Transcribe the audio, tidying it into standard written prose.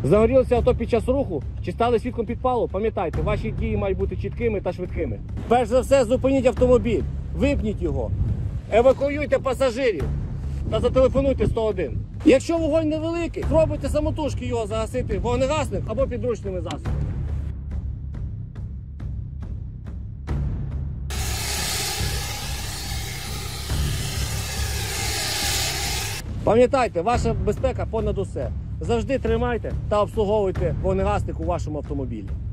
Загорілося авто під час руху чи стали свідком підпалу? Пам'ятайте, ваші дії мають бути чіткими та швидкими. Перш за все, зупиніть автомобіль, вимкніть його, евакуюйте пасажирів та зателефонуйте 101. Якщо вогонь невеликий, спробуйте самотужки його загасити вогнегасник або підручними засобами. Пам'ятайте, ваша безпека понад усе. Завжди тримайте та обслуговуйте вогнегасник у вашому автомобілі.